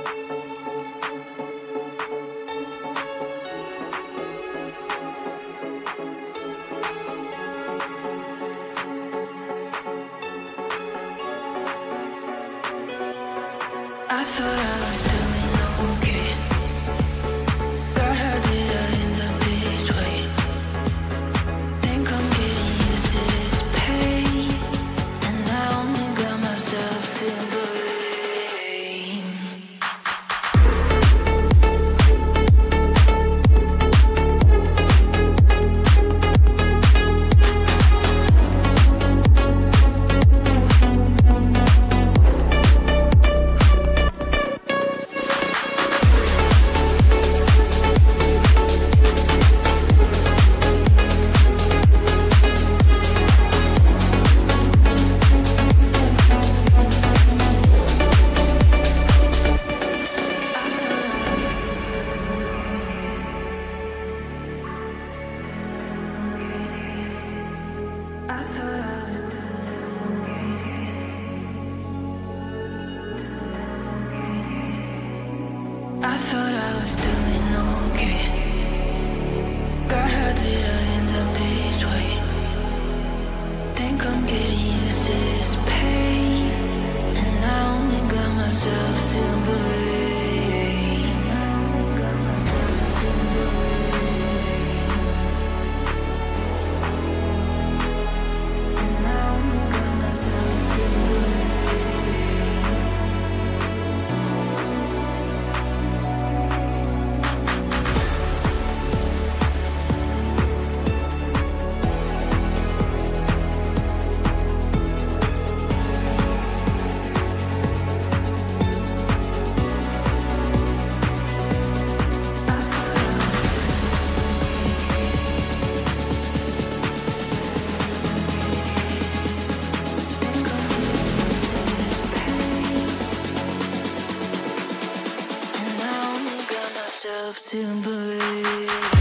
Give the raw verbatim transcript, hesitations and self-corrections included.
I thought I was doing okay. God, how did I end up this way? Think I'm getting used to this pain, and I only got myself to blame. I thought I was doing okay. God, how did I end up this way? Think I'm getting used to this pain, and I only got myself to blame. To believe